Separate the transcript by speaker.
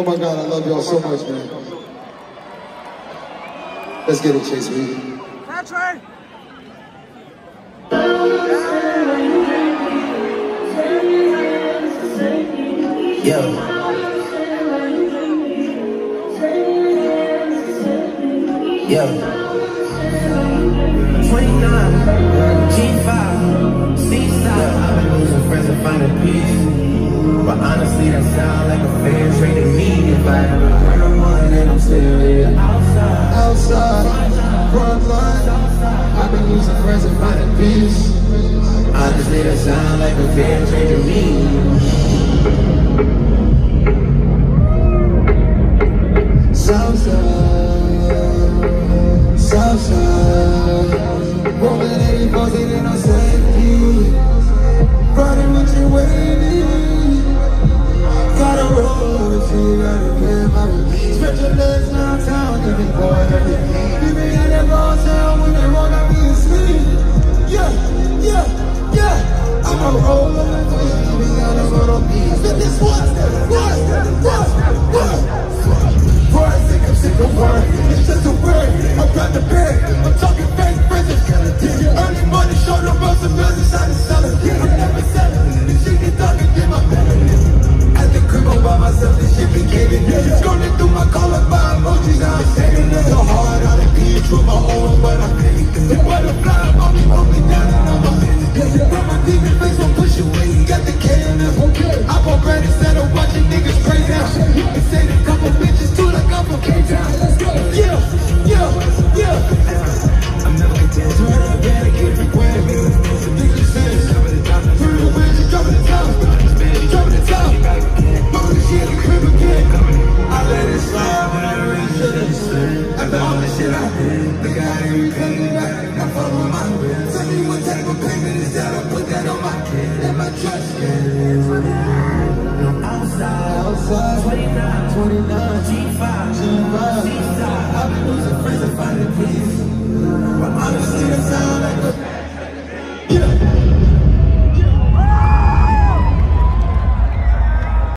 Speaker 1: Oh my God, I love y'all so much, man. Let's get it, Chase Reed.
Speaker 2: Patrick!
Speaker 3: Yo. Yo. 29, G5, C-side. I've been losing friends and finding peace. But honestly, that sound like a fair trade to me. If I ever run one, then I'm still here.
Speaker 1: Outside, front line. I've been losing friends and finding peace.
Speaker 3: Honestly, that sound like a fair trade to me.
Speaker 1: Southside, rolling 84s, ain't no safety. Riding with you waiting. Gotta roll with you, gotta pay my release. Stretch your legs downtown, give me boy everything. You be in that raw town when they roll out me and sleep. Yeah. I'ma roll up and twist, we gotta roll on me. Spit this what? Boy, I'm sick of work, it's just a word. I'm got the bag, I'm talking fake friends. Early money, showed up on some bills inside the cellar. I'm never selling, this shit get dark and get my melody. At the crib all by myself, this shit been caving. Scrolling through my collar by emojis, now I'm saving it. So hard out of being true, my own, but I'm ready. The butterfly, I'm me down and I'm a minute. Put my demon face, won't push away, got the KNF. I bought bread instead of watching niggas crazy now. And say a couple bitches too, like I'm from K-Town. Yeah.
Speaker 3: I'm never content.
Speaker 1: Turn up, gotta get the grand. Niggas say, turn the wind, you dropping the top. Dropping the top. Mama, she in the crib again. I let it slide when I really should've. After all the shit I did, look how they repay me back. I follow my will. Tell me what type of payment is that? I put that on my kid. Let my trust get outside, 29,
Speaker 3: G5,
Speaker 1: I've been losing friends and finding peace. But honestly, that's how